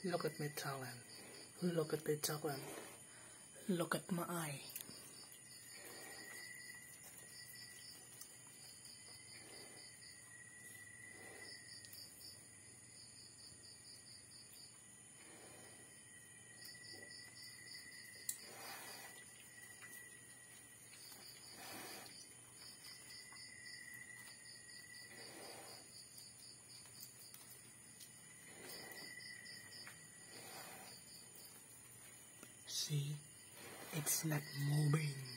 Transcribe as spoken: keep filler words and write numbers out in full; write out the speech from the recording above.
Look at my talent. Look at my talent. Look at my eye. See, it's not moving.